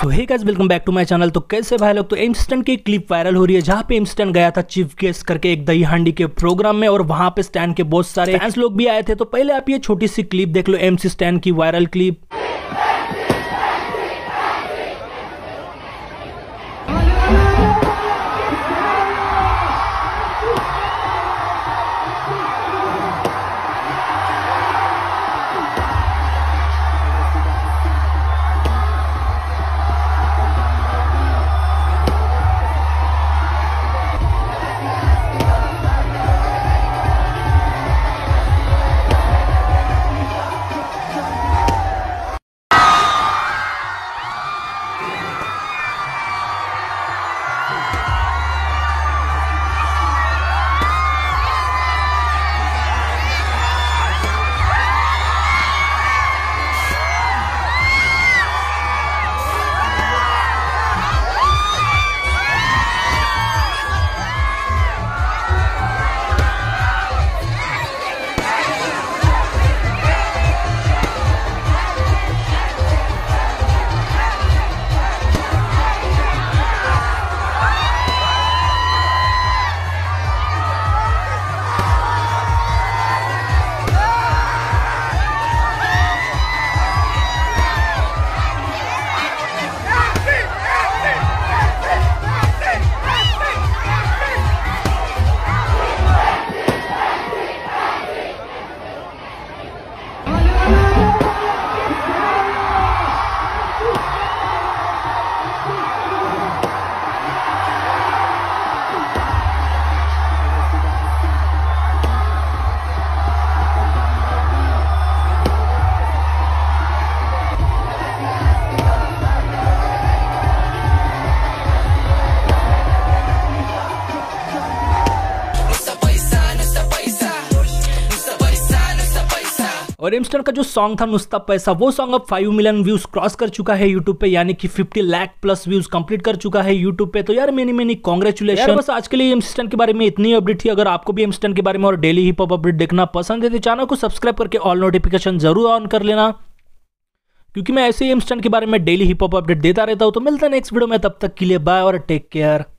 तो hey guys welcome back to my channel. तो कैसे भाई लोग, तो एमस्टन की क्लिप वायरल हो रही है जहां पे एमस्टन गया था चीफ गेस्ट करके एक दही हांडी के प्रोग्राम में और वहां पे स्टैन के बहुत सारे फैंस लोग भी आए थे। तो पहले आप ये छोटी सी क्लिप देख लो, एमसी स्टैन की वायरल क्लिप। और एमस्टन का जो सॉन्ग था नुस्ता पैसा, वो सॉन्ग अब 5 मिलियन व्यूज क्रॉस कर चुका है यूट्यूब पे, यानी कि 50 लाख प्लस व्यूज कंप्लीट कर चुका है यूट्यूब पे। तो यार मेनी कांग्रेचुलेशन। बस आज के लिए एमस्टन के बारे में इतनी अपडेट थी। अगर आपको भी एमस्टन के बारे में और डेली हिप हॉप अपडेट देखना पसंद है तो चैनल को सब्सक्राइब करके ऑल नोटिफिकेशन जरूर ऑन कर लेना, क्योंकि मैं ऐसे ही एमस्टन के बारे में डेली हिप हॉप अपडेट देता रहता हूँ। तो मिलता है नेक्स्ट वीडियो में, तब तक के लिए बाय और टेक केयर।